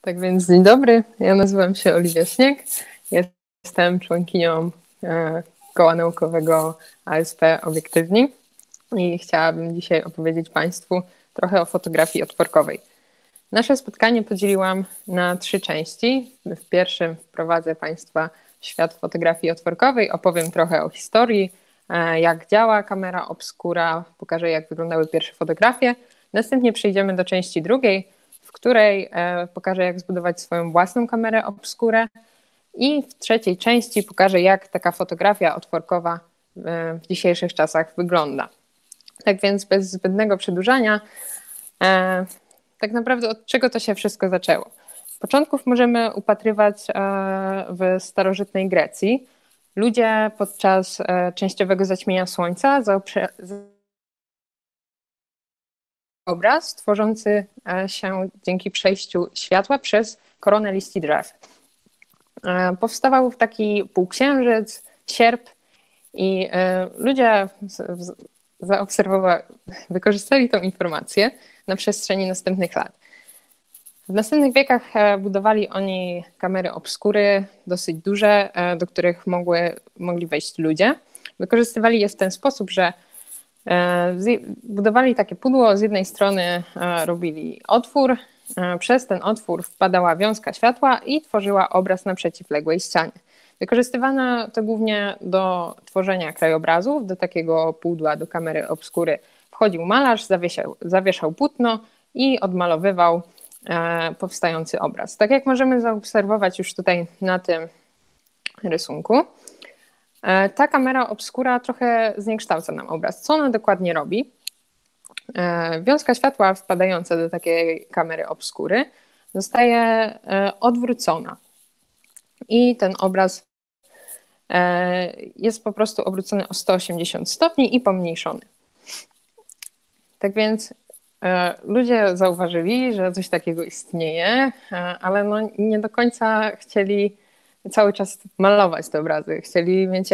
Tak więc dzień dobry, ja nazywam się Oliwia Śnieg, jestem członkinią Koła Naukowego ASP Obiektywni i chciałabym dzisiaj opowiedzieć Państwu trochę o fotografii otworkowej. Nasze spotkanie podzieliłam na 3 części. W pierwszym wprowadzę Państwa w świat fotografii otworkowej, opowiem trochę o historii, jak działa kamera obscura, pokażę jak wyglądały pierwsze fotografie. Następnie przejdziemy do części drugiej, w której pokażę jak zbudować swoją własną kamerę obscurę i w trzeciej części pokażę jak taka fotografia otworkowa w dzisiejszych czasach wygląda. Tak więc bez zbędnego przedłużania, tak naprawdę od czego to się wszystko zaczęło? Początków możemy upatrywać w starożytnej Grecji. Ludzie podczas częściowego zaćmienia słońca obraz tworzący się dzięki przejściu światła przez koronę liści drzew. Powstawał taki półksiężyc, sierp i ludzie wykorzystali tą informację na przestrzeni następnych lat. W następnych wiekach budowali oni kamery obscury dosyć duże, do których mogli wejść ludzie. Wykorzystywali je w ten sposób, że budowali takie pudło, z jednej strony robili otwór, przez ten otwór wpadała wiązka światła i tworzyła obraz na przeciwległej ścianie. Wykorzystywano to głównie do tworzenia krajobrazów, do takiego pudła, do kamery obscury wchodził malarz, zawieszał płótno i odmalowywał powstający obraz. Tak jak możemy zaobserwować już tutaj na tym rysunku, ta kamera obscura trochę zniekształca nam obraz. Co ona dokładnie robi? Wiązka światła wpadająca do takiej kamery obscury zostaje odwrócona i ten obraz jest po prostu obrócony o 180 stopni i pomniejszony. Tak więc ludzie zauważyli, że coś takiego istnieje, ale no nie do końca chcieli cały czas malować te obrazy. Chcieli mieć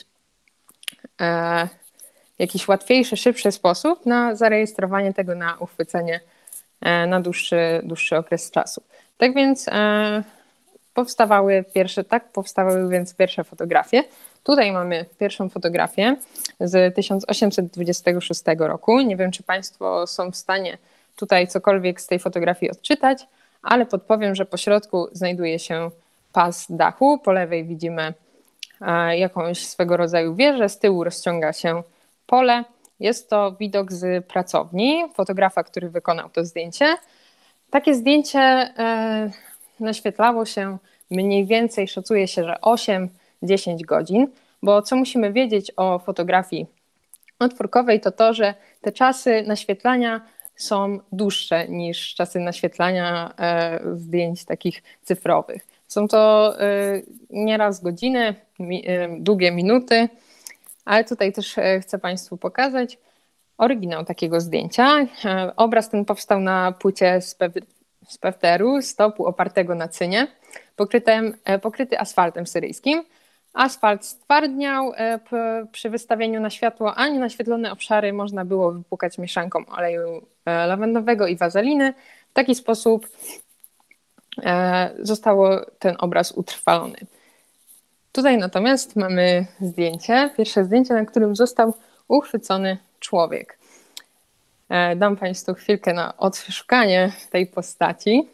jakiś łatwiejszy, szybszy sposób na zarejestrowanie tego, na uchwycenie na dłuższy okres czasu. Tak więc powstawały pierwsze fotografie. Tutaj mamy pierwszą fotografię z 1826 roku. Nie wiem, czy Państwo są w stanie tutaj cokolwiek z tej fotografii odczytać, ale podpowiem, że po środku znajduje się pas dachu. Po lewej widzimy jakąś swego rodzaju wieżę, z tyłu rozciąga się pole. Jest to widok z pracowni fotografa, który wykonał to zdjęcie. Takie zdjęcie naświetlało się mniej więcej, szacuje się, że 8-10 godzin, bo co musimy wiedzieć o fotografii otworkowej, to to, że te czasy naświetlania są dłuższe niż czasy naświetlania zdjęć takich cyfrowych. Są to nieraz godziny, długie minuty, ale tutaj też chcę Państwu pokazać oryginał takiego zdjęcia. Obraz ten powstał na płycie z pewteru, stopu opartego na cynie, pokryty asfaltem syryjskim. Asfalt stwardniał przy wystawieniu na światło, a nienaświetlone obszary można było wypłukać mieszanką oleju lawendowego i wazeliny. W taki sposób został ten obraz utrwalony. Tutaj natomiast mamy pierwsze zdjęcie, na którym został uchwycony człowiek. Dam Państwu chwilkę na odszukanie tej postaci.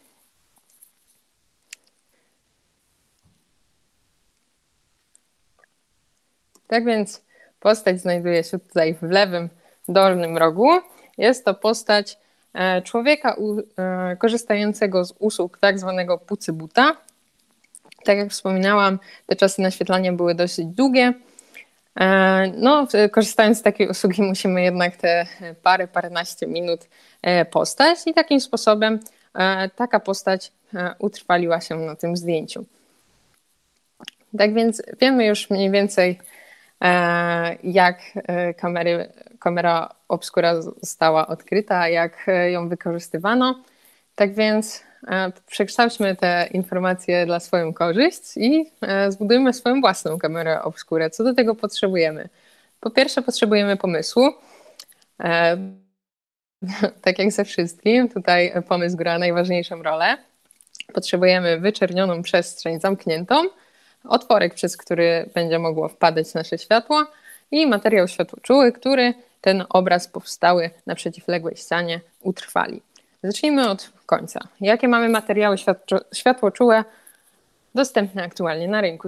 Tak więc postać znajduje się tutaj w lewym dolnym rogu. Jest to postać człowieka korzystającego z usług tak zwanego pucybuta. Tak jak wspominałam, te czasy naświetlania były dosyć długie. No, korzystając z takiej usługi musimy jednak te paręnaście minut postać i takim sposobem taka postać utrwaliła się na tym zdjęciu. Tak więc wiemy już mniej więcej jak kamera obscura została odkryta, jak ją wykorzystywano. Tak więc przekształćmy te informacje dla swoją korzyść i zbudujmy swoją własną kamerę obscurę. Co do tego potrzebujemy? Po pierwsze potrzebujemy pomysłu. Tak jak ze wszystkim, tutaj pomysł gra najważniejszą rolę. potrzebujemy wyczernioną przestrzeń zamkniętą, otworek, przez który będzie mogło wpadać nasze światło i materiał światłoczuły, który ten obraz powstały na przeciwległej ścianie utrwali. Zacznijmy od końca. Jakie mamy materiały światłoczułe dostępne aktualnie na rynku?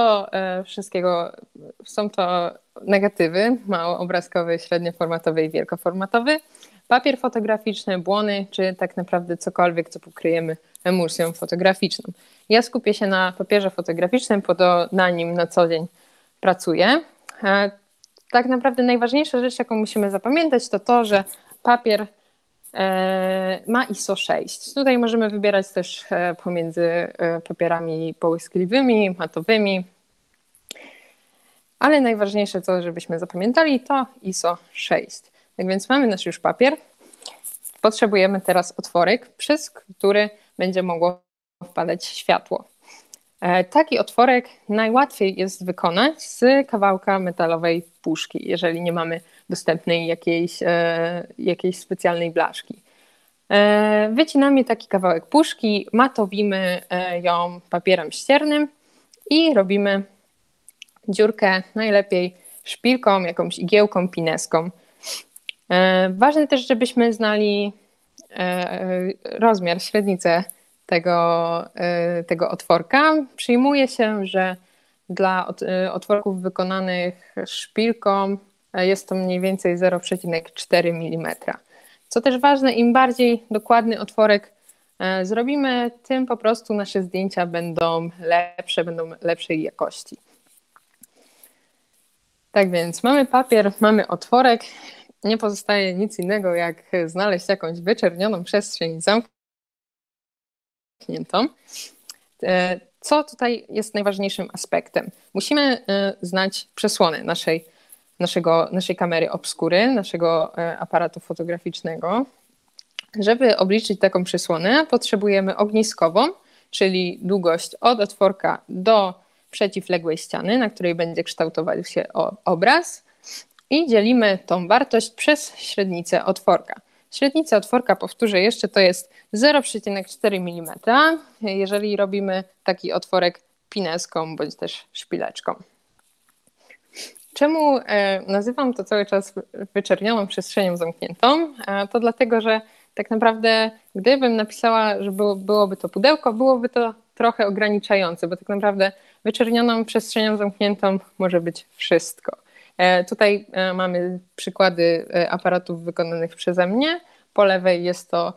Są to negatywy małoobrazkowy, średnioformatowy i wielkoformatowy, papier fotograficzny, błony, czy tak naprawdę cokolwiek, co pokryjemy emulsją fotograficzną. Ja skupię się na papierze fotograficznym, bo to na nim na co dzień pracuję. Tak naprawdę najważniejsza rzecz, jaką musimy zapamiętać, to to, że papier ma ISO 6. Tutaj możemy wybierać też pomiędzy papierami połyskliwymi, matowymi, ale najważniejsze to, żebyśmy zapamiętali, to ISO 6. Tak więc mamy nasz już papier. Potrzebujemy teraz otworek, przez który będzie mogło wpadać światło. Taki otworek najłatwiej jest wykonać z kawałka metalowej puszki, jeżeli nie mamy dostępnej jakiejś specjalnej blaszki. Wycinamy taki kawałek puszki, matowimy ją papierem ściernym i robimy dziurkę najlepiej szpilką, jakąś igiełką, pineską. Ważne też, żebyśmy znali rozmiar, średnicę tego otworka. Przyjmuje się, że dla otworków wykonanych szpilką jest to mniej więcej 0,4 mm. Co też ważne, im bardziej dokładny otworek zrobimy, tym po prostu nasze zdjęcia będą lepszej jakości. Tak więc mamy papier, mamy otworek. Nie pozostaje nic innego, jak znaleźć jakąś wyczernioną przestrzeń zamkniętą. Co tutaj jest najważniejszym aspektem? Musimy znać przesłonę naszej kamery obskury, naszego aparatu fotograficznego. Żeby obliczyć taką przesłonę, potrzebujemy ogniskową, czyli długość od otworka do przeciwległej ściany, na której będzie kształtował się obraz, i dzielimy tą wartość przez średnicę otworka. Średnica otworka, powtórzę jeszcze, to jest 0,4 mm, jeżeli robimy taki otworek pineską bądź też szpileczką. Czemu nazywam to cały czas wyczernioną przestrzenią zamkniętą? To dlatego, że tak naprawdę gdybym napisała, że byłoby to pudełko, byłoby to trochę ograniczające, bo tak naprawdę wyczernioną przestrzenią zamkniętą może być wszystko. Tutaj mamy przykłady aparatów wykonanych przeze mnie. Po lewej jest to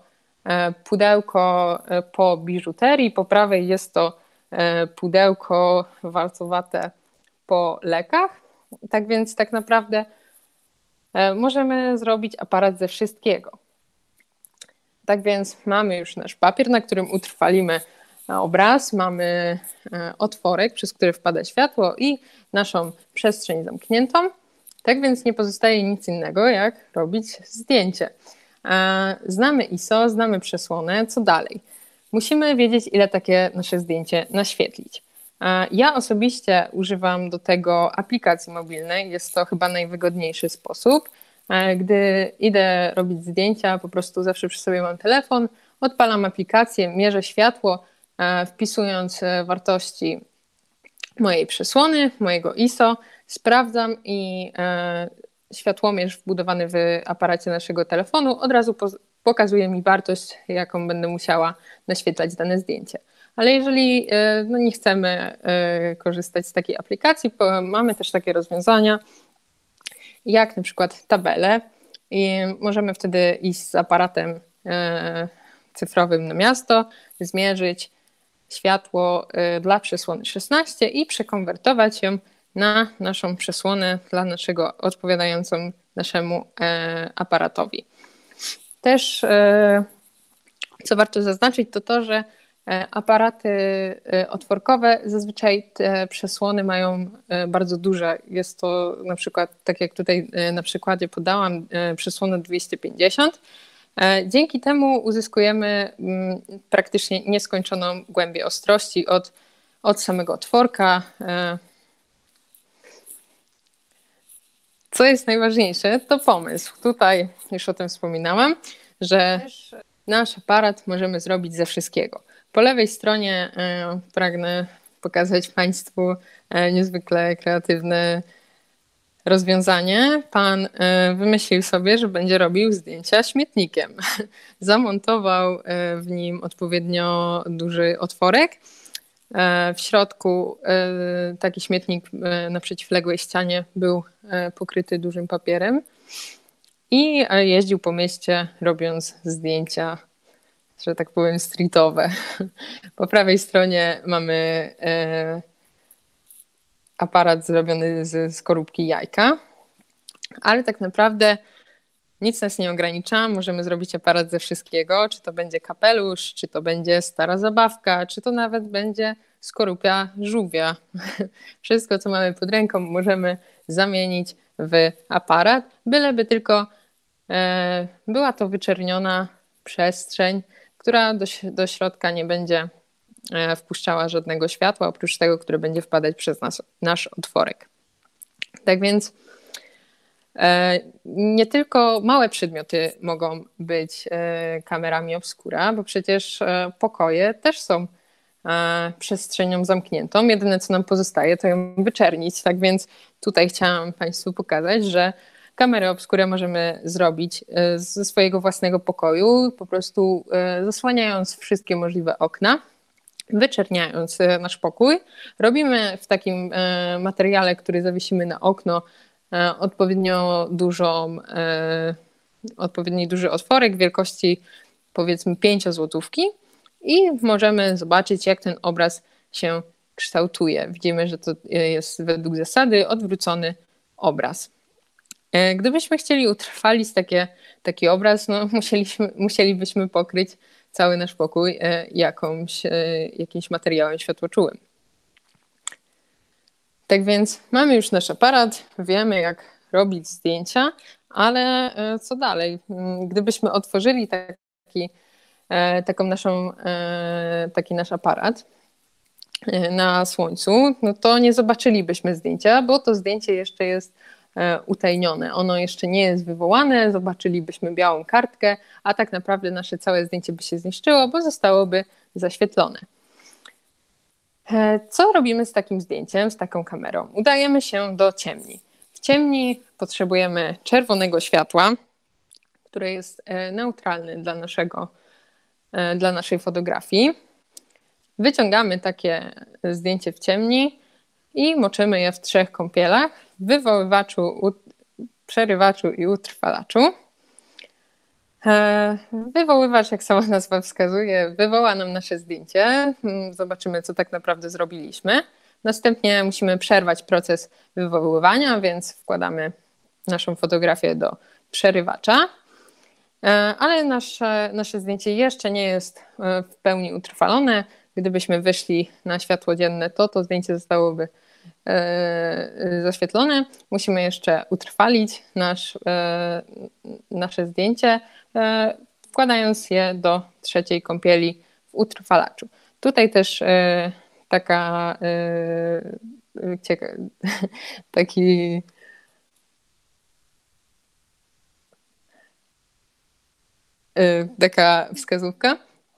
pudełko po biżuterii, po prawej jest to pudełko walcowate po lekach. Tak więc tak naprawdę możemy zrobić aparat ze wszystkiego. Tak więc mamy już nasz papier, na którym utrwalimy obraz, mamy otworek, przez który wpada światło i naszą przestrzeń zamkniętą. Tak więc nie pozostaje nic innego, jak robić zdjęcie. Znamy ISO, znamy przesłonę, co dalej? Musimy wiedzieć, ile takie nasze zdjęcie naświetlić. Ja osobiście używam do tego aplikacji mobilnej, jest to chyba najwygodniejszy sposób. Gdy idę robić zdjęcia, po prostu zawsze przy sobie mam telefon, odpalam aplikację, mierzę światło, wpisując wartości mojej przesłony, mojego ISO, sprawdzam i światłomierz wbudowany w aparacie naszego telefonu od razu pokazuje mi wartość, jaką będę musiała naświetlać dane zdjęcie. Ale jeżeli nie chcemy korzystać z takiej aplikacji, mamy też takie rozwiązania, jak na przykład tabele, i możemy wtedy iść z aparatem cyfrowym na miasto, zmierzyć światło dla przesłony 16 i przekonwertować ją na naszą przesłonę odpowiadającą naszemu aparatowi. Też co warto zaznaczyć, to to, że aparaty otworkowe zazwyczaj te przesłony mają bardzo duże. Jest to na przykład, tak jak tutaj na przykładzie podałam, przesłonę 250. Dzięki temu uzyskujemy praktycznie nieskończoną głębię ostrości od samego otworka. Co jest najważniejsze, to pomysł. Tutaj już o tym wspominałam, że nasz aparat możemy zrobić ze wszystkiego. Po lewej stronie pragnę pokazać Państwu niezwykle kreatywne rozwiązanie. Pan wymyślił sobie, że będzie robił zdjęcia śmietnikiem. Zamontował w nim odpowiednio duży otworek. W środku taki śmietnik na przeciwległej ścianie był pokryty dużym papierem i jeździł po mieście, robiąc zdjęcia, że tak powiem, streetowe. Po prawej stronie mamy aparat zrobiony ze skorupki jajka, ale tak naprawdę nic nas nie ogranicza. Możemy zrobić aparat ze wszystkiego, czy to będzie kapelusz, czy to będzie stara zabawka, czy to nawet będzie skorupia żółwia. Wszystko, co mamy pod ręką, możemy zamienić w aparat, byleby tylko była to wyczerniona przestrzeń, która do środka nie będzie wpuszczała żadnego światła, oprócz tego, które będzie wpadać przez nasz otworek. Tak więc nie tylko małe przedmioty mogą być kamerami obscura, bo przecież pokoje też są przestrzenią zamkniętą. Jedyne, co nam pozostaje, to ją wyczernić. Tak więc tutaj chciałam Państwu pokazać, że kamerę obskurę możemy zrobić ze swojego własnego pokoju, po prostu zasłaniając wszystkie możliwe okna, wyczerniając nasz pokój. Robimy w takim materiale, który zawiesimy na okno, odpowiednio duży otworek wielkości powiedzmy 5-złotówki i możemy zobaczyć, jak ten obraz się kształtuje. Widzimy, że to jest według zasady odwrócony obraz. Gdybyśmy chcieli utrwalić taki obraz, no musielibyśmy pokryć cały nasz pokój jakimś materiałem światłoczułym. Tak więc mamy już nasz aparat, wiemy, jak robić zdjęcia, ale co dalej? Gdybyśmy otworzyli taki nasz aparat na słońcu, no to nie zobaczylibyśmy zdjęcia, bo to zdjęcie jeszcze jest utajnione. Ono jeszcze nie jest wywołane, zobaczylibyśmy białą kartkę, a tak naprawdę nasze całe zdjęcie by się zniszczyło, bo zostałoby zaświetlone. Co robimy z takim zdjęciem, z taką kamerą? Udajemy się do ciemni. W ciemni potrzebujemy czerwonego światła, które jest neutralne dla naszej fotografii. Wyciągamy takie zdjęcie w ciemni i moczymy je w 3 kąpielach: wywoływaczu, przerywaczu i utrwalaczu. Wywoływacz, jak sama nazwa wskazuje, wywoła nam nasze zdjęcie. Zobaczymy, co tak naprawdę zrobiliśmy. Następnie musimy przerwać proces wywoływania, więc wkładamy naszą fotografię do przerywacza. Ale nasze zdjęcie jeszcze nie jest w pełni utrwalone. Gdybyśmy wyszli na światło dzienne, to zdjęcie zostałoby zaświetlone. Musimy jeszcze utrwalić nasze zdjęcie, wkładając je do 3 kąpieli w utrwalaczu. Tutaj też taka wskazówka.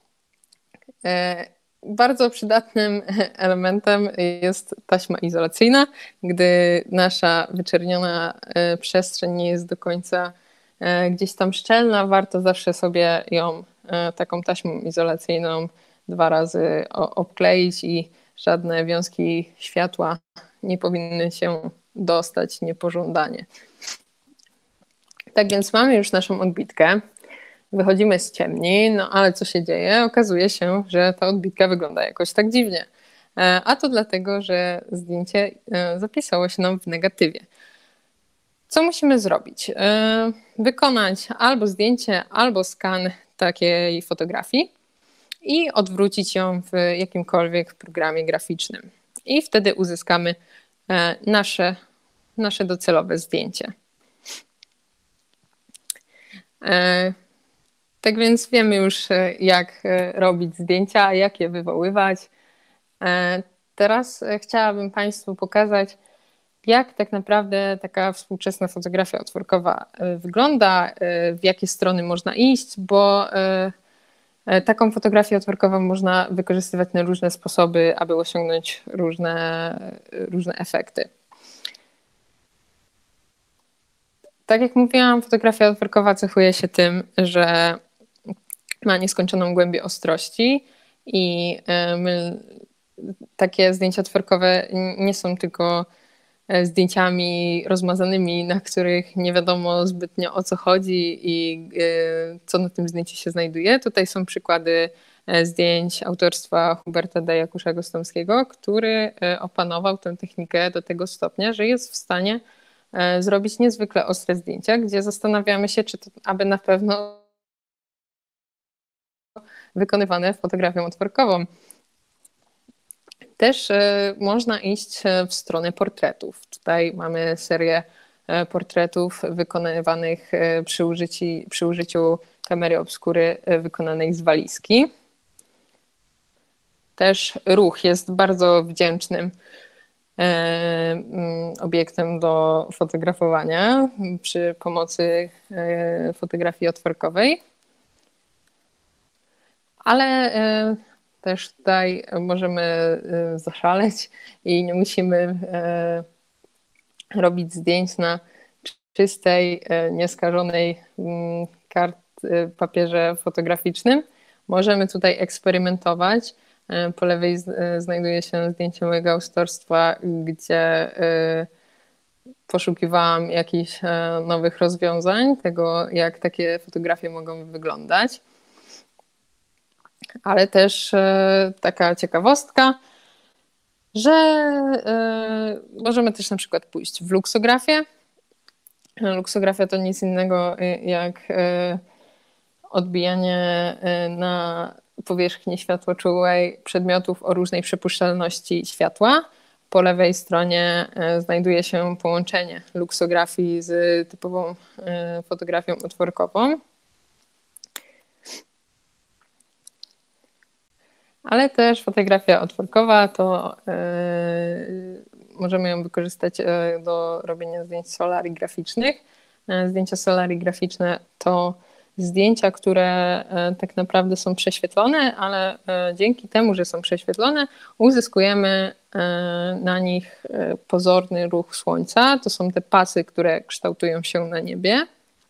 Bardzo przydatnym elementem jest taśma izolacyjna. Gdy nasza wyczerniona przestrzeń nie jest do końca gdzieś tam szczelna, warto zawsze sobie ją taką taśmą izolacyjną 2 razy obkleić i żadne wiązki światła nie powinny się dostać niepożądanie. Tak więc mamy już naszą odbitkę. Wychodzimy z ciemni, no ale co się dzieje? Okazuje się, że ta odbitka wygląda jakoś tak dziwnie. A to dlatego, że zdjęcie zapisało się nam w negatywie. Co musimy zrobić? Wykonać albo zdjęcie, albo skan takiej fotografii i odwrócić ją w jakimkolwiek programie graficznym. I wtedy uzyskamy nasze docelowe zdjęcie. Tak więc wiemy już, jak robić zdjęcia, jak je wywoływać. Teraz chciałabym Państwu pokazać, jak tak naprawdę taka współczesna fotografia otworkowa wygląda, w jakie strony można iść, bo Taką fotografię otworkową można wykorzystywać na różne sposoby, aby osiągnąć różne efekty. Tak jak mówiłam, fotografia otworkowa cechuje się tym, że ma nieskończoną głębię ostrości i takie zdjęcia otworkowe nie są tylko zdjęciami rozmazanymi, na których nie wiadomo zbytnio o co chodzi i co na tym zdjęciu się znajduje. Tutaj są przykłady zdjęć autorstwa Huberta D. Jakusza-Gostomskiego, który opanował tę technikę do tego stopnia, że jest w stanie zrobić niezwykle ostre zdjęcia, gdzie zastanawiamy się, czy to aby na pewno wykonywane fotografią otworkową. Też można iść w stronę portretów. Tutaj mamy serię portretów wykonywanych przy użyciu kamery obskury wykonanej z walizki. Też ruch jest bardzo wdzięcznym obiektem do fotografowania przy pomocy fotografii otworkowej. Ale też tutaj możemy zaszaleć i nie musimy robić zdjęć na czystej, nieskażonej papierze fotograficznym. Możemy tutaj eksperymentować. Po lewej znajduje się zdjęcie mojego autorstwa, gdzie poszukiwałam jakichś nowych rozwiązań, tego jak takie fotografie mogą wyglądać. Ale też taka ciekawostka, że możemy też na przykład pójść w luksografię. Luksografia to nic innego jak odbijanie na powierzchni światłoczułej przedmiotów o różnej przepuszczalności światła. Po lewej stronie znajduje się połączenie luksografii z typową fotografią otworkową. Ale też fotografia otworkowa to możemy ją wykorzystać do robienia zdjęć solarigraficznych. Zdjęcia solarigraficzne to zdjęcia, które tak naprawdę są prześwietlone, ale dzięki temu, że są prześwietlone, uzyskujemy na nich pozorny ruch słońca. To są te pasy, które kształtują się na niebie.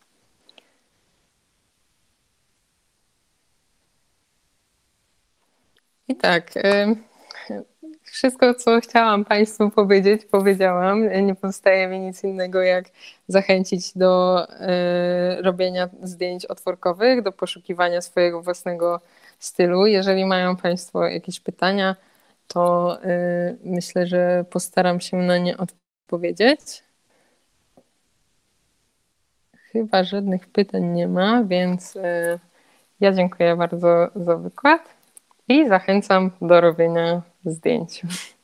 I tak, wszystko, co chciałam Państwu powiedzieć, powiedziałam. Nie pozostaje mi nic innego, jak zachęcić do robienia zdjęć otworkowych, do poszukiwania swojego własnego stylu. Jeżeli mają Państwo jakieś pytania, to myślę, że postaram się na nie odpowiedzieć. Chyba żadnych pytań nie ma, więc ja dziękuję bardzo za wykład. I zachęcam do robienia zdjęć.